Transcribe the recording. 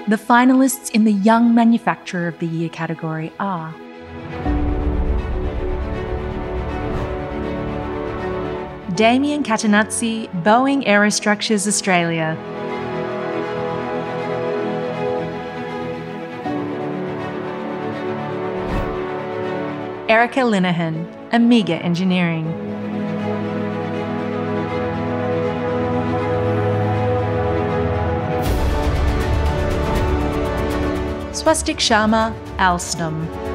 The finalists in the Young Manufacturer of the Year category are Damian Cattenazzi, Boeing Aerostructures Australia. Erica Linehan, Amiga Engineering. Swastik Sharma, Alstom.